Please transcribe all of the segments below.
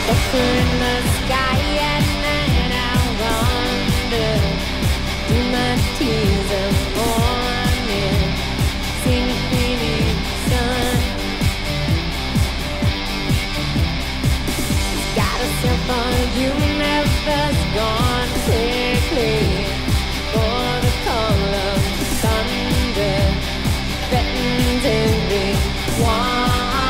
in the sky at night, I wonder, do my tears of morning sink beneath the sun? She's got herself a universe gone quickly for the call of thunder threatens everyone.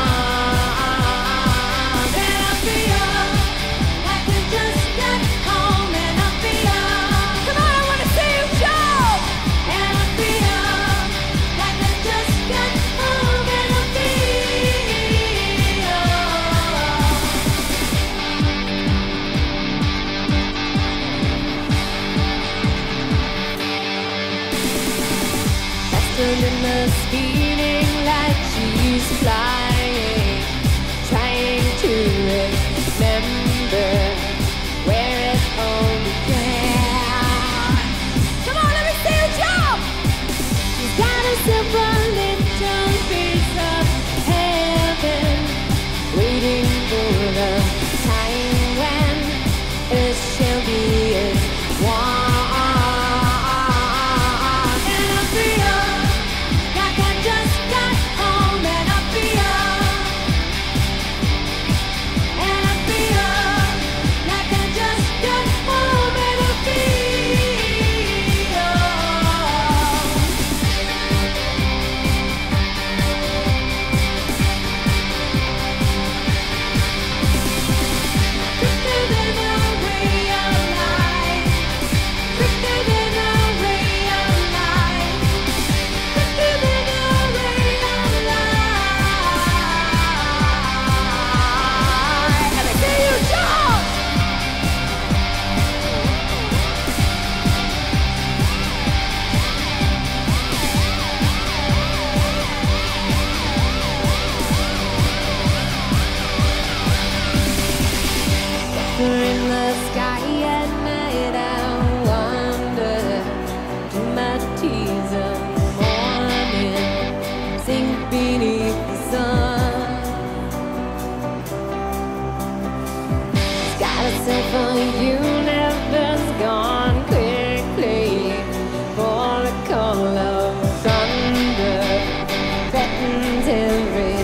In the speeding light, she's flying, trying to remember where it all began. Come on, let me see you jump! She's got herself a little piece of heaven, waiting for the time when it shall be as one. In the sky at night, I wonder, do my tears of morning sink beneath the sun? She's got herself a universe gone quickly for the call of thunder threatens everyone.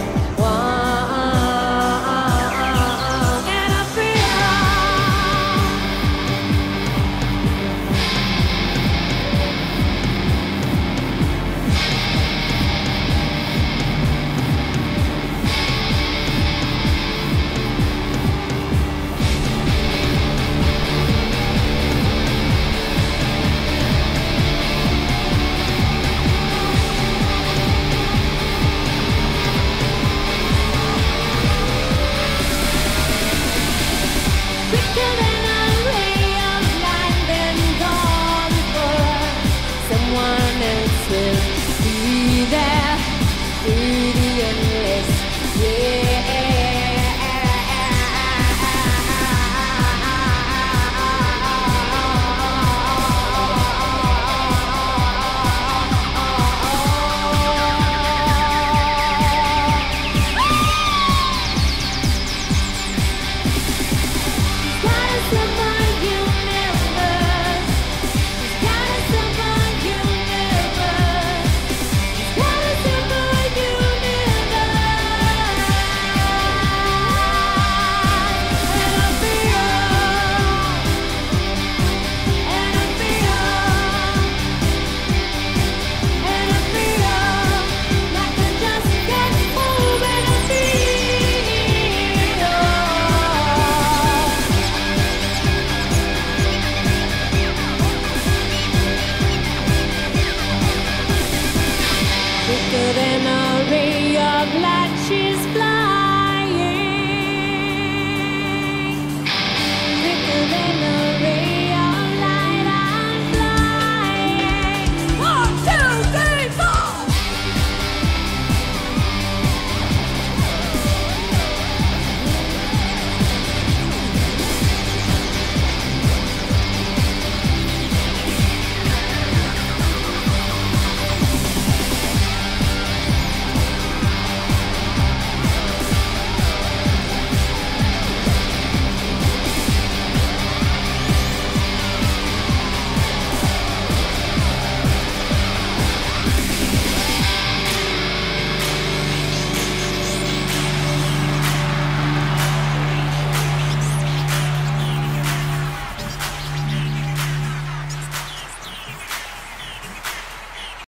Quicker than a ray of light, then gone before someone else will be there.